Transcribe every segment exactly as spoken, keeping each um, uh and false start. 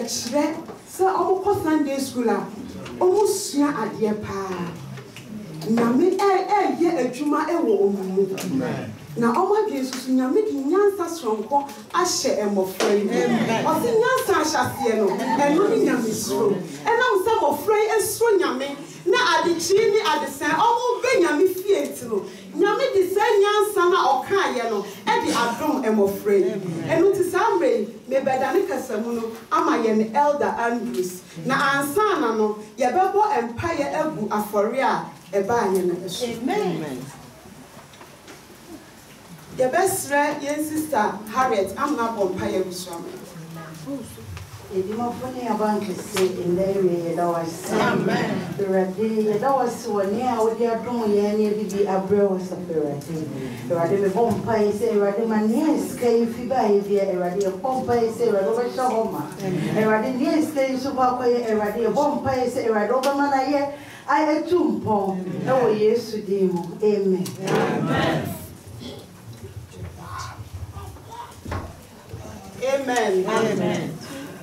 chere so omo ko Sunday school a omo sua ade pa nyame eh eh ye adwuma e wo omu na omo dwe susu nyame di nyansa sonko ahye emofra yi o se nyansa ahyase no eno ni nyame suro ena mo se mofra yi esuro nyame na adichi ni adesen omo be nyame fie tiro nyame di se nyansa na okaye no e di adom emofra yi eno ti samre me bedane kasamu no ama ye ne Elder Andrews na ansana no ye bebo empire agu afore a e ba anye na eso. Amen. The best right, yes, sister Harriet, I'm not on fire with some. If you want funny about to say in the area, that was Amen. The ready, that was one year, what they are doing, and be a bro was a parity. The ready bomb pie say, ready my niece, can you buy a ready a bomb pie say, over Shahoma. A ready niece, can you super a ready a bomb pie say, right over man, I had two pong. No, yes, to them. Amen. Amen. Amen. Amen.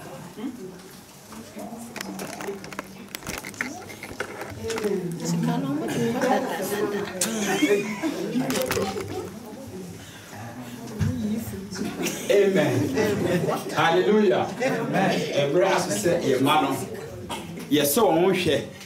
Amen. Hallelujah. Amen. Every aspect, your man, yes, so on share.